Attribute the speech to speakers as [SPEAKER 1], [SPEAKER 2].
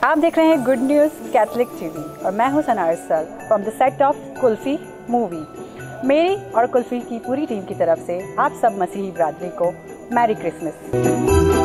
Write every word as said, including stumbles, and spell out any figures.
[SPEAKER 1] आप देख रहे हैं गुड न्यूज़ कैथलिक टीवी और मैं हूं Sana Arsal from the set of Kulfi movie. मेरी और कुल्फी की पूरी टीम की तरफ से आप सब मसीही बरादरी को मैरी क्रिसमस।